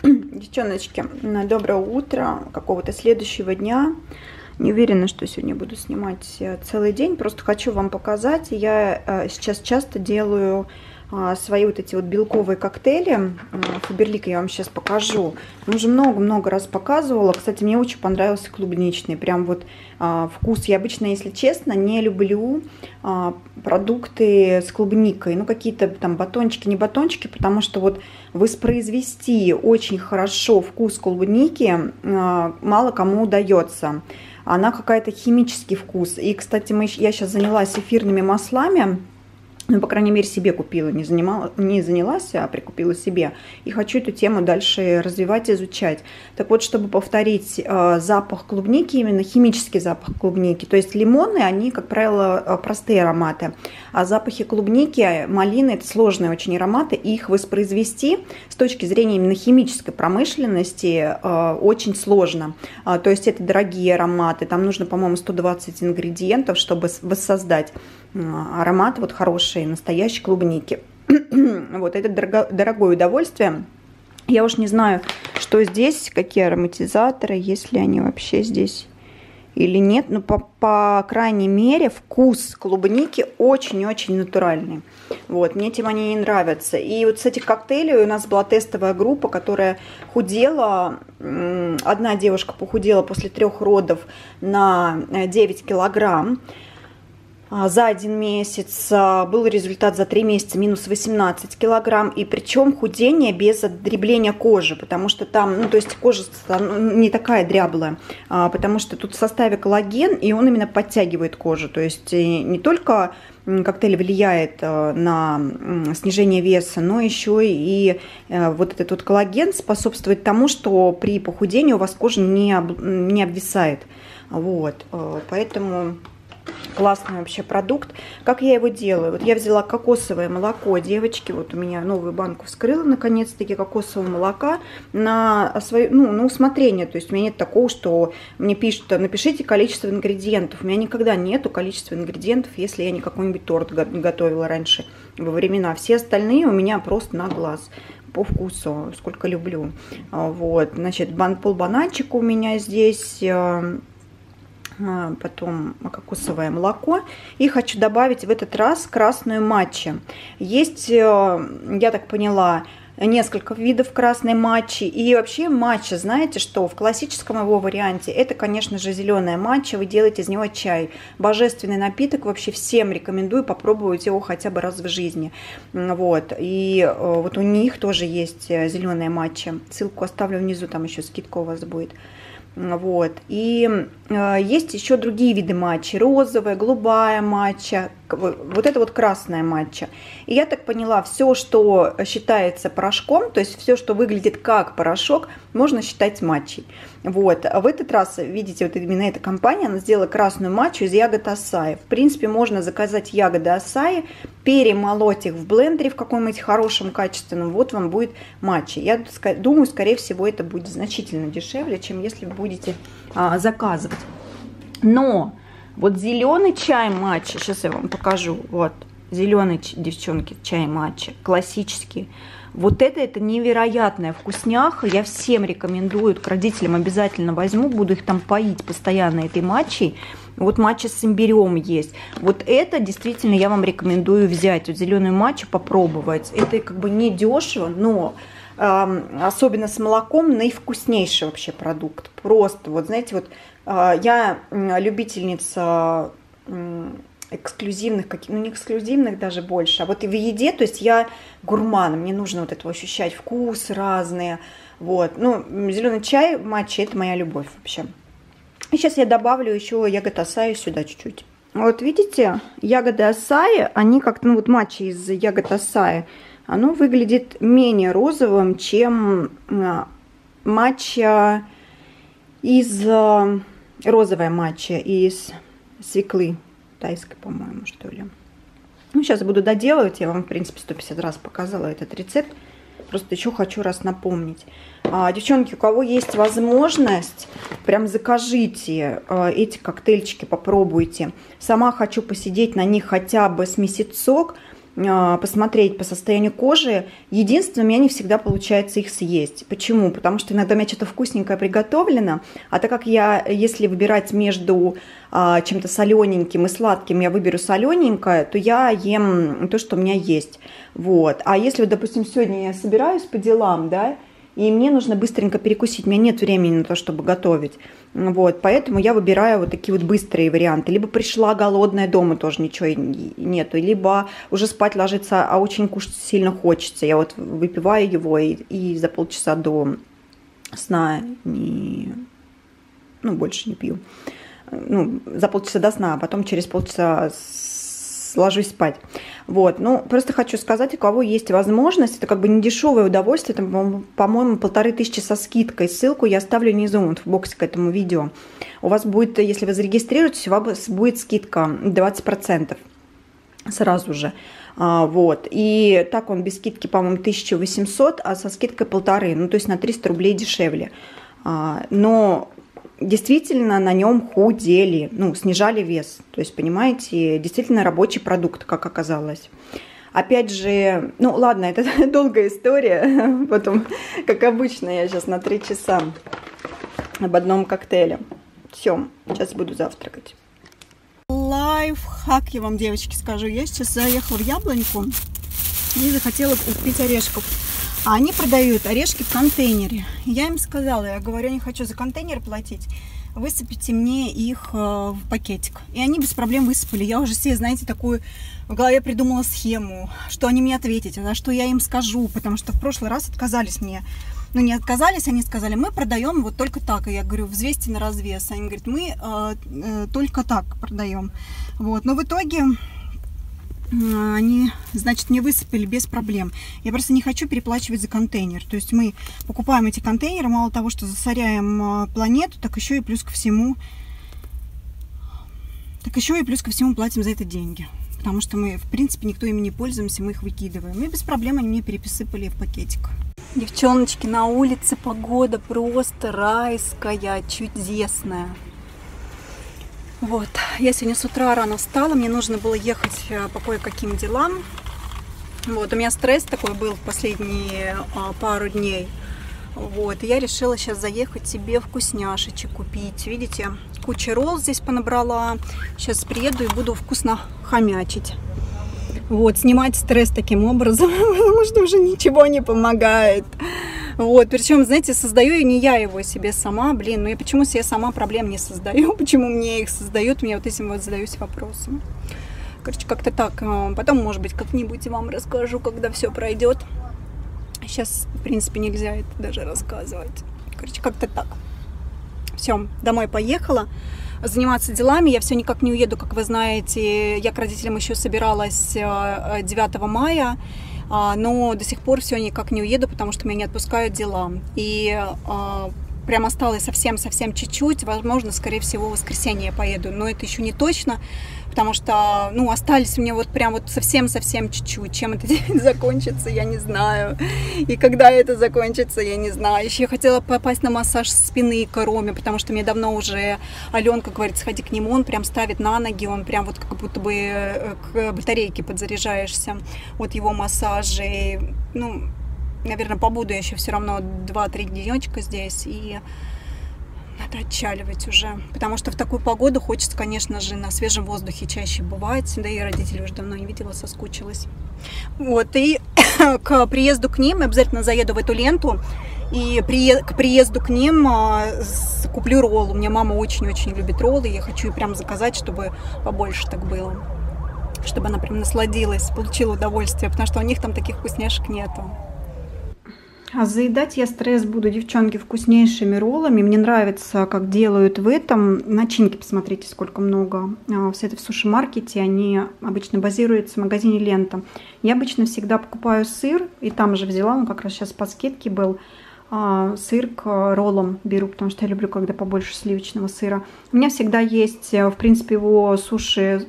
Девчоночки, доброе утро, какого-то следующего дня. Не уверена, что сегодня буду снимать целый день, просто хочу вам показать. Я сейчас часто делаю свои вот эти вот белковые коктейли. Фаберлик я вам сейчас покажу. Уже много-много раз показывала. Кстати, мне очень понравился клубничный. Прям вот вкус. Я обычно, если честно, не люблю продукты с клубникой. Ну, какие-то там батончики, не батончики, потому что вот воспроизвести очень хорошо вкус клубники мало кому удается. Она какая-то химический вкус. И, кстати, я сейчас занялась эфирными маслами. Ну, по крайней мере, себе купила, не занялась, а прикупила себе. И хочу эту тему дальше развивать, изучать. Так вот, чтобы повторить запах клубники, именно химический запах клубники. То есть лимоны, они, как правило, простые ароматы. А запахи клубники, малины – это сложные очень ароматы. И их воспроизвести с точки зрения именно химической промышленности очень сложно. То есть это дорогие ароматы. Там нужно, по-моему, 120 ингредиентов, чтобы воссоздать аромат вот хороший, настоящей клубники. Вот это дорогое удовольствие. Я уж не знаю, что здесь, какие ароматизаторы, есть ли они вообще здесь или нет. Но по крайней мере вкус клубники очень-очень натуральный. Вот, мне тем они не нравятся. И вот с этих коктейлей у нас была тестовая группа, которая худела. Одна девушка похудела после 3 родов на 9 килограмм. За 1 месяц был результат за 3 месяца минус 18 килограмм. И причем худение без отдребления кожи, потому что там, ну то есть кожа не такая дряблая, потому что тут в составе коллаген, и он именно подтягивает кожу. То есть не только коктейль влияет на снижение веса, но еще и вот этот вот коллаген способствует тому, что при похудении у вас кожа не обвисает. Вот, поэтому классный вообще продукт. Как я его делаю? Вот я взяла кокосовое молоко, девочки, вот у меня новую банку вскрыла, наконец-таки, кокосового молока на свое, ну, на усмотрение. То есть у меня нет такого, что мне пишут, напишите количество ингредиентов. У меня никогда нету количества ингредиентов, если я не какой-нибудь торт готовила раньше во времена. Все остальные у меня просто на глаз. По вкусу, сколько люблю. Вот, значит, полбананчика у меня здесь, потом кокосовое молоко. И хочу добавить в этот раз красную матча. Есть, я так поняла, несколько видов красной матчи. И вообще матча, знаете что, в классическом его варианте это, конечно же, зеленая матча. Вы делаете из него чай. Божественный напиток. Вообще всем рекомендую попробовать его хотя бы раз в жизни. Вот. И вот у них тоже есть зеленая матча. Ссылку оставлю внизу, там еще скидка у вас будет. Вот. И есть еще другие виды матчи. Розовая, голубая матча. Вот это вот красная матча. И я так поняла, все, что считается порошком, то есть все, что выглядит как порошок, можно считать матчей. Вот. А в этот раз, видите, вот именно эта компания, она сделала красную матчу из ягод ассаи. В принципе, можно заказать ягоды ассаи, перемолоть их в блендере в каком-нибудь хорошем, качественном. Вот вам будет матча. Я думаю, скорее всего, это будет значительно дешевле, чем если вы будете заказывать. Но вот зеленый чай матча, сейчас я вам покажу, вот, зеленый, девчонки, чай матча, классический. Вот это невероятная вкусняха, я всем рекомендую, к родителям обязательно возьму, буду их там поить постоянно этой матчей. Вот матча с имбирем есть. Вот это действительно я вам рекомендую взять, вот зеленую матчу попробовать. Это как бы не дешево, но особенно с молоком наивкуснейший вообще продукт. Просто, вот знаете, вот я любительница эксклюзивных, ну не эксклюзивных даже больше, а вот и в еде, то есть я гурман, мне нужно вот это ощущать вкус разные, вот, ну зеленый чай, матча, это моя любовь вообще. И сейчас я добавлю еще ягод ассаи сюда чуть-чуть. Вот видите, ягоды ассаи, они как-то, ну вот матча из ягод ассаи, оно выглядит менее розовым, чем матча из розовая матча из свеклы тайской, по-моему, что ли. Ну, сейчас буду доделывать. Я вам, в принципе, 150 раз показала этот рецепт. Просто еще хочу раз напомнить. Девчонки, у кого есть возможность, прям закажите эти коктейльчики, попробуйте. Сама хочу посидеть на них хотя бы с месяцок. посмотреть по состоянию кожи. Единственное, у меня не всегда получается их съесть. Почему? Потому что иногда у меня что-то вкусненькое приготовлено, а так как если выбирать между чем-то солененьким и сладким, я выберу солененькое, то я ем то, что у меня есть. Вот. А если, допустим, сегодня я собираюсь по делам, да, и мне нужно быстренько перекусить, у меня нет времени на то, чтобы готовить. Вот, поэтому я выбираю вот такие вот быстрые варианты. Либо пришла голодная, дома тоже ничего нету, либо уже спать ложиться, а очень кушать сильно хочется. Я вот выпиваю его и за полчаса до сна больше не пью. За полчаса до сна, а потом через полчаса ложусь спать. Вот, просто хочу сказать, у кого есть возможность, это как бы не дешевое удовольствие, там, по-моему, 1500 со скидкой. Ссылку я оставлю внизу, вот в боксе к этому видео. У вас будет, если вы зарегистрируетесь, у вас будет скидка 20% сразу же. Вот, и так он без скидки, по-моему, 1800, а со скидкой 1500, то есть на 300 рублей дешевле. Но действительно на нем худели, снижали вес. То есть, понимаете, действительно рабочий продукт, как оказалось. Опять же, ладно, это долгая история. Потом, как обычно, я сейчас на 3 часа об одном коктейле. Все, сейчас буду завтракать. Лайфхак я вам, девочки, скажу. Я сейчас заехала в Яблоньку и захотела купить орешков. А они продают орешки в контейнере. Я им сказала, я говорю, я не хочу за контейнер платить, высыпите мне их в пакетик. И они без проблем высыпали. Я уже себе, знаете, такую в голове придумала схему, что они мне ответят, за что я им скажу, потому что в прошлый раз отказались мне. Не отказались, они сказали, мы продаем вот только так. И я говорю, взвесьте на развес. Они говорят, мы только так продаем. Вот. Но в итоге они, значит, мне высыпали без проблем. Я просто не хочу переплачивать за контейнер. То есть мы покупаем эти контейнеры, мало того, что засоряем планету, так еще и плюс ко всему платим за это деньги. Потому что мы, в принципе, никто ими не пользуемся, мы их выкидываем. И без проблем они мне переписыпали в пакетик. Девчоночки, на улице погода просто райская, чудесная. Вот, я сегодня с утра рано встала, мне нужно было ехать по кое-каким делам. Вот, у меня стресс такой был в последние пару дней. Вот, и я решила сейчас заехать себе вкусняшечек купить. Видите, куча ролл здесь понабрала. Сейчас приеду и буду вкусно хомячить. Вот, снимать стресс таким образом, потому что уже ничего не помогает. Вот, причем, знаете, создаю не я его себе сама, я почему себе сама проблем не создаю, почему мне их создают, мне вот этим вот задаюсь вопросом. Короче, как-то так, потом, может быть, как-нибудь вам расскажу, когда все пройдет. Сейчас, в принципе, нельзя это даже рассказывать. Короче, как-то так. Все, домой поехала. Заниматься делами. Я все никак не уеду, как вы знаете. Я к родителям еще собиралась 9 мая, но до сих пор все никак не уеду, потому что меня не отпускают дела. И прям осталось совсем чуть-чуть. Возможно, скорее всего, в воскресенье я поеду. Но это еще не точно, потому что, остались мне вот прям вот совсем чуть-чуть. Чем это закончится, я не знаю. И когда это закончится, я не знаю. Еще я хотела попасть на массаж спины к Роме, потому что мне давно уже Аленка говорит, сходи к нему, он прям ставит на ноги, он прям вот как будто бы к батарейке подзаряжаешься от его массажей. Наверное, побуду я еще все равно 2-3 денечка здесь, и надо отчаливать уже, потому что в такую погоду хочется, конечно же, на свежем воздухе чаще бывать, да и родителей уже давно не видела, соскучилась. Вот, и к приезду к ним обязательно заеду в эту ленту, и к приезду к ним куплю ролл. У меня мама очень-очень любит роллы, я хочу ей прям заказать, чтобы побольше так было, чтобы она прям насладилась, получила удовольствие, потому что у них там таких вкусняшек нету. А заедать я стресс буду, девчонки, вкуснейшими роллами. Мне нравится, как делают в этом. Начинки, посмотрите, сколько много. Все это в суши-маркете, они обычно базируются в магазине «Лента». Я обычно всегда покупаю сыр, и там же взяла, он как раз сейчас по скидке был. Сыр к роллам беру, потому что я люблю, когда побольше сливочного сыра. У меня всегда есть, в принципе, его суши,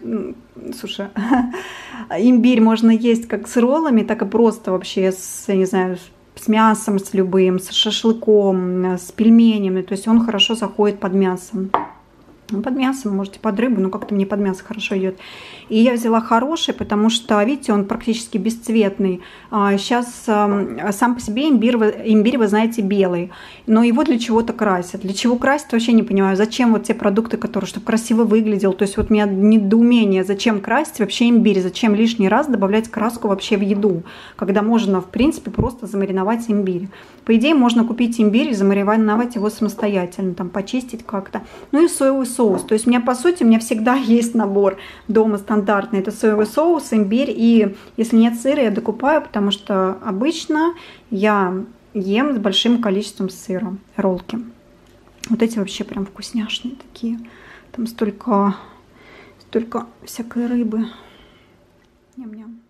имбирь можно есть как с роллами, так и просто вообще я не знаю, с мясом, с любым, с шашлыком, с пельменями. То есть он хорошо заходит под мясом. Под мясо, можете под рыбу, но как-то мне под мясо хорошо идет. И я взяла хороший, потому что, видите, он практически бесцветный. Сейчас сам по себе имбирь, вы знаете, белый. Но его для чего-то красят. Для чего красят, вообще не понимаю. Зачем вот те продукты, которые, чтобы красиво выглядел. То есть вот у меня недоумение, зачем красить вообще имбирь, зачем лишний раз добавлять краску вообще в еду, когда можно, в принципе, просто замариновать имбирь. По идее, можно купить имбирь и замариновать его самостоятельно, там, почистить как-то. Ну и соевый соус. То есть у меня, по сути, у меня всегда есть набор дома стандартный. Это соевый соус, имбирь. И если нет сыра, я докупаю, потому что обычно я ем с большим количеством сыра роллки. Вот эти вообще прям вкусняшные такие. Там столько всякой рыбы. Ням-ням.